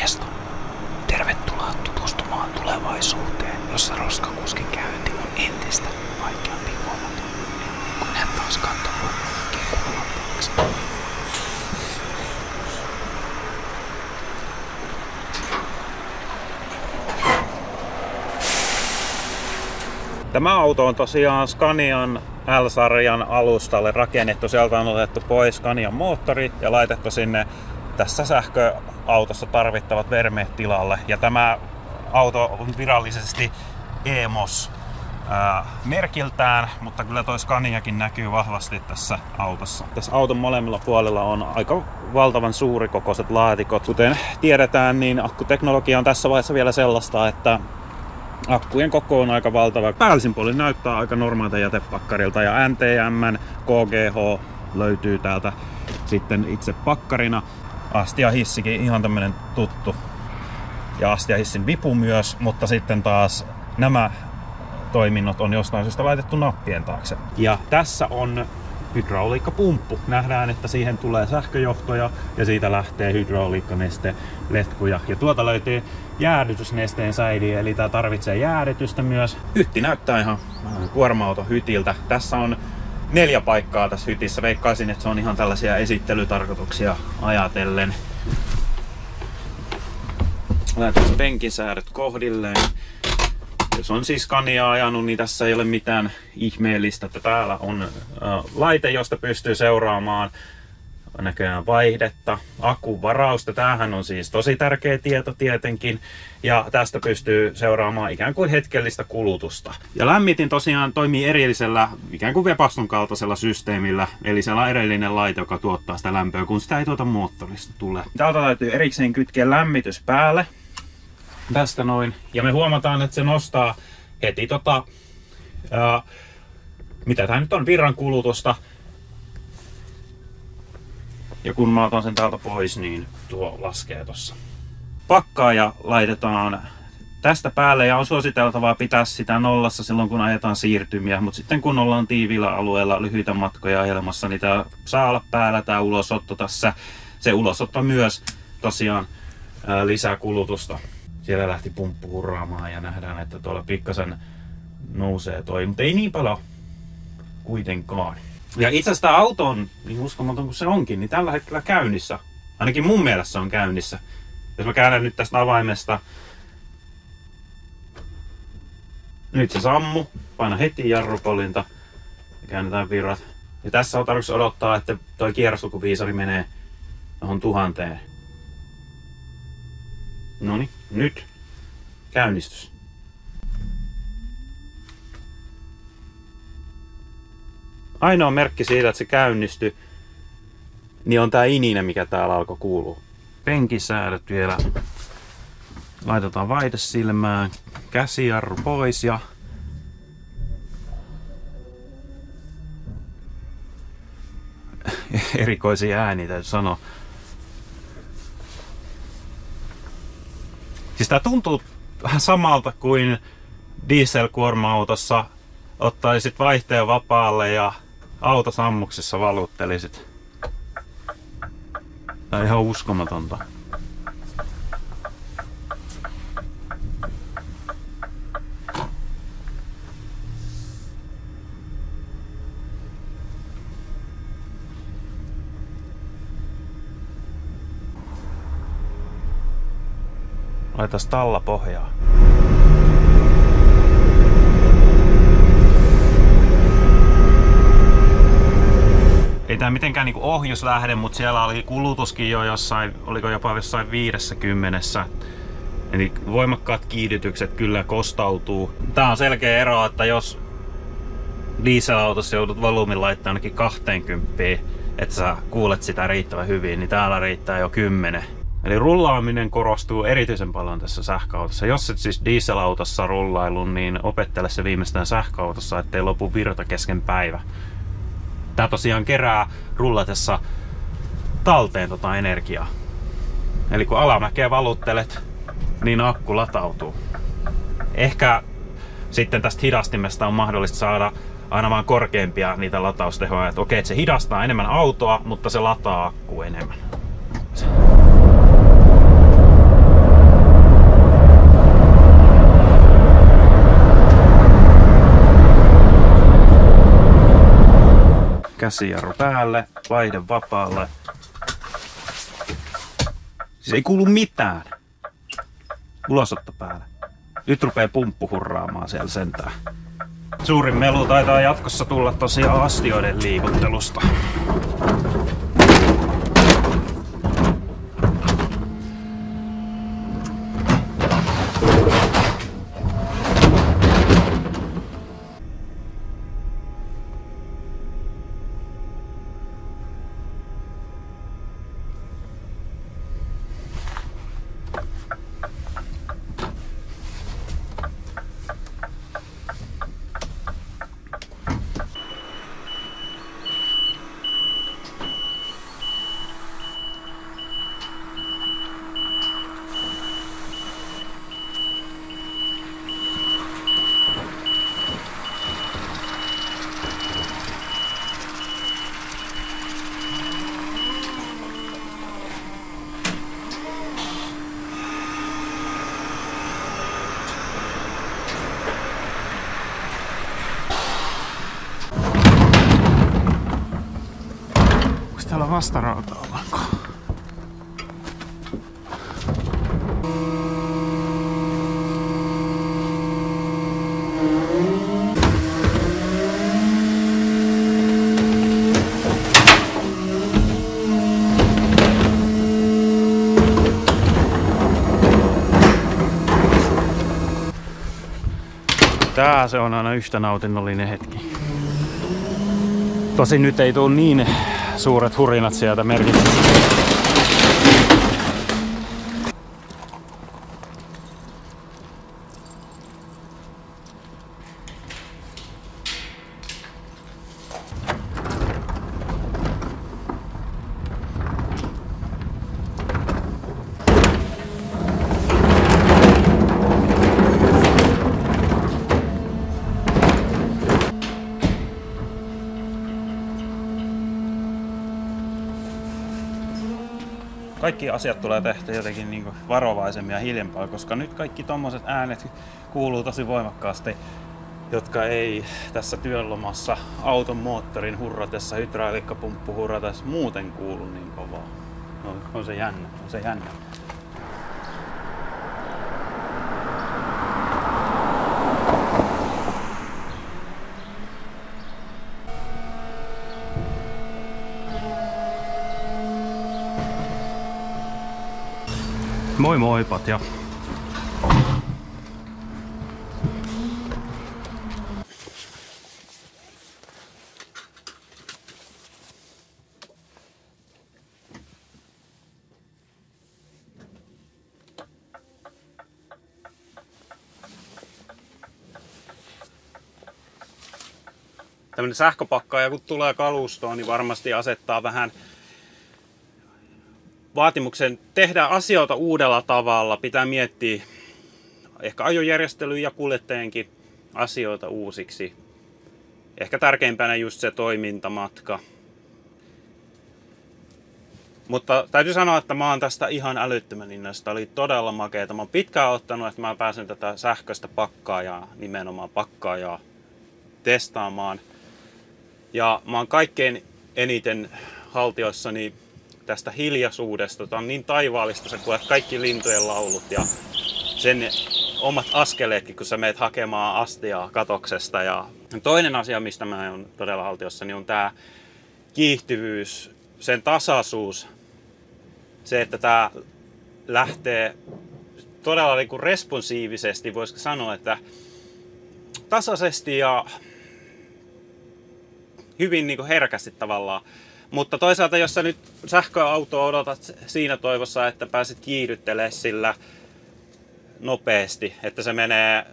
Morjesta. Tervetuloa tutustumaan tulevaisuuteen, jossa roskakuskin käynti on entistä vaikeampi huomata, kun hän taas katsoo kekulantaksi. Tämä auto on tosiaan Scanian L-sarjan alustalle rakennettu. Sieltä on otettu pois Scanian moottori ja laitettu sinne tässä sähköautossa tarvittavat vermeet tilalle. Ja tämä auto on virallisesti EMOS merkiltään, mutta kyllä toi Scaniakin näkyy vahvasti tässä autossa. Tässä auton molemmilla puolilla on aika valtavan suurikokoiset laatikot. Kuten tiedetään, niin akkuteknologia on tässä vaiheessa vielä sellaista, että akkujen koko on aika valtava. Päällisin puolin näyttää aika normaalta jätepakkarilta ja NTM:n KGH löytyy täältä sitten itse pakkarina. Astiahissikin ihan tämmönen tuttu ja astiahissin vipu myös, mutta sitten taas nämä toiminnot on jostain syystä laitettu nappien taakse. Ja tässä on hydrauliikkapumppu. Nähdään, että siihen tulee sähköjohtoja ja siitä lähtee hydrauliikkanesteletkuja. Ja tuolta löytyy jäädytysnesteen säiliö, eli tää tarvitsee jäädytystä myös. Hytti näyttää ihan kuorma-auto hytiltä. Tässä on 4 paikkaa tässä hytissä. Veikkaisin, että se on ihan tällaisia esittelytarkoituksia ajatellen. Laitetaan penkisäädöt kohdilleen. Jos on siis Scania ajanut, niin tässä ei ole mitään ihmeellistä. Täällä on laite, josta pystyy seuraamaan näköjään vaihdetta, akkuvarausta. Tämähän on siis tosi tärkeä tieto tietenkin. Ja tästä pystyy seuraamaan ikään kuin hetkellistä kulutusta. Ja lämmitin tosiaan toimii erillisellä, ikään kuin Webasto'n kaltaisella systeemillä. Eli siellä on erillinen laite, joka tuottaa sitä lämpöä, kun sitä ei tuota moottorista tule. Täältä täytyy erikseen kytkeä lämmitys päälle. Tästä noin. Ja me huomataan, että se nostaa heti mitä tää nyt on, virran kulutusta. Ja kun mä otan sen täältä pois, niin tuo laskee tossa. Pakkaaja laitetaan tästä päälle ja on suositeltavaa pitää sitä nollassa silloin kun ajetaan siirtymiä. Mutta sitten kun ollaan tiiviillä alueella lyhyitä matkoja ajelemassa, niin tää saa olla päällä tää ulosotto tässä. Se ulosotto myös tosiaan lisää kulutusta. Siellä lähti pumppu hurraamaan ja nähdään, että tuolla pikkasen nousee toi, mutta ei niin paljon kuitenkaan. Ja itse asiassa tämä auto on, niin uskomaton kuin se onkin, niin tällä hetkellä käynnissä. Ainakin mun mielestä se on käynnissä. Jos mä käännän nyt tästä avaimesta. Nyt se sammu. Paina heti jarrupolinta ja käännetään virrat. Ja tässä on tarkoitus odottaa, että toi kierroslukuviisari menee johon 1000. Noniin, nyt käynnistys. Ainoa merkki siitä, että se käynnistyi, niin on tää ininä, mikä täällä alkoi kuulua. Penkisäädöt vielä. Laitetaan vaihdesilmään, käsijarru pois ja erikoisia ääniä täytyy sanoa. Siis tää tuntuu vähän samalta kuin dieselkuorma-autossa ottaisit vaihteen vapaalle ja autosammuksessa valuttelisit. Tää on ihan uskomatonta. Laitas talla pohjaa. Ei tää mitenkään niinku ohjuslähde, mutta siellä oli kulutuskin jo jossain, oliko jopa jossain 50. Eli voimakkaat kiihdytykset kyllä kostautuu. Tää on selkeä ero, että jos dieselautossa joudut volyymin laittaa ainakin 20, että sä kuulet sitä riittävän hyvin, niin täällä riittää jo 10. Eli rullaaminen korostuu erityisen paljon tässä sähköautossa. Jos et siis dieselautossa rullailu, niin opettele se viimeistään sähköautossa, ettei lopu virta kesken päivä. Tää tosiaan kerää rullatessa talteen energiaa. Eli kun alamäkeä valuttelet, niin akku latautuu. Ehkä sitten tästä hidastimesta on mahdollista saada aina vaan korkeampia niitä lataustehoja. Että okei, että se hidastaa enemmän autoa, mutta se lataa akkua enemmän. Käsijarru päälle, vaihde vapaalle. Siis ei kuulu mitään. Ulosotto päälle. Nyt rupee pumppu hurraamaan siellä sentään. Suurin melu taitaa jatkossa tulla tosiaan astioiden liikuttelusta. Täällä on vastarauta ollenkaan. Tää se on aina yhtä nautinnollinen hetki. Tosin nyt ei tuu niin suuret hurinat sieltä merkitse. Kaikki asiat tulee tehtyä jotenkin niin kuin varovaisemmin ja hiljempaa, koska nyt kaikki tommoset äänet kuuluu tosi voimakkaasti, jotka ei tässä työnlomassa auton moottorin hurratessa, hydrauliikkapumppu hurratessa muuten kuulu niin kovaa. No, on se jännä, on se jännä. Moi moi Patja. Tämmönen sähköpakkaaja kun tulee kalustoon, niin varmasti asettaa vähän vaatimuksen tehdä asioita uudella tavalla. Pitää miettiä ehkä ajojärjestelyä ja kuljettajienkin asioita uusiksi. Ehkä tärkeimpänä just se toimintamatka. Mutta täytyy sanoa, että mä oon tästä ihan älyttömän innoista. Oli todella makeeta. Mä oon pitkään ottanut, että mä pääsen tätä sähköistä pakkaajaa, nimenomaan pakkaajaa, testaamaan. Ja mä oon kaikkein eniten haltioissani tästä hiljaisuudesta. Tämä on niin taivaallista, sä kuulet kaikki lintujen laulut ja sen omat askeleetkin, kun sä meet hakemaan astiaa katoksesta. Ja toinen asia, mistä mä oon todella haltiossa, on tää kiihtyvyys, sen tasaisuus. Se, että tää lähtee todella niin kuin responsiivisesti, voisiko sanoa, että tasaisesti ja hyvin niin kuin herkästi tavallaan. Mutta toisaalta, jos sä nyt sähköautoa odotat siinä toivossa, että pääset kiihdyttelemään sillä nopeasti, että se menee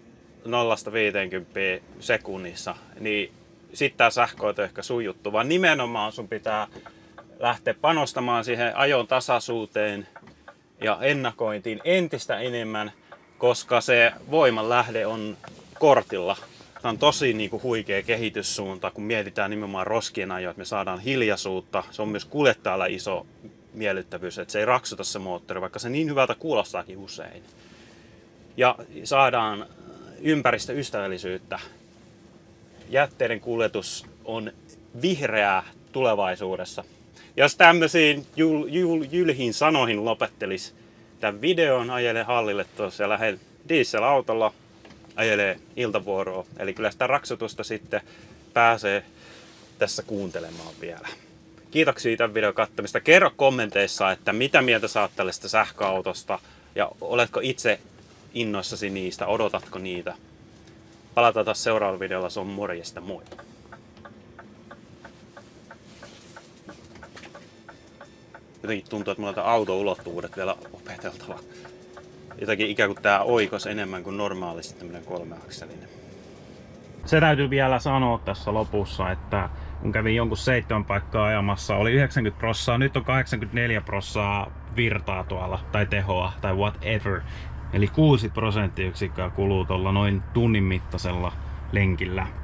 0–50 sekunnissa, niin sitten tämä sähköauto ehkä sujuttu, vaan nimenomaan sun pitää lähteä panostamaan siihen ajon tasaisuuteen ja ennakointiin entistä enemmän, koska se voiman lähde on kortilla. Tämä on tosi huikea kehityssuunta, kun mietitään nimenomaan roskien ajoa, että me saadaan hiljaisuutta. Se on myös kuljettajalla iso miellyttävyys, että se ei raksuta se moottori, vaikka se niin hyvältä kuulostaakin usein. Ja saadaan ympäristöystävällisyyttä. Jätteiden kuljetus on vihreää tulevaisuudessa. Jos tämmöisiin jylhiin sanoihin lopettelis tämän videon, ajele hallille tuossa ja lähden dieselautolla, ajelee iltavuoroa. Eli kyllä sitä raksutusta sitten pääsee tässä kuuntelemaan vielä. Kiitoksia tämän videon katsomista. Kerro kommenteissa, että mitä mieltä sä oot tällaista sähköautosta ja oletko itse innoissasi niistä, odotatko niitä. Palataan taas seuraavalla videolla, se on morjesta, moi! Jotenkin tuntuu, että mulla on auto-ulottuvuudet vielä opeteltava. Jotenkin ikään kuin tää oikos enemmän kuin normaalisti tämmönen 3-akselinen. Se täytyy vielä sanoa tässä lopussa, että kun kävin jonkun 7 paikkaa ajamassa, oli 90%, nyt on 84% virtaa tuolla, tai tehoa, tai whatever. Eli 6% kuluu tuolla noin tunnin mittaisella lenkillä.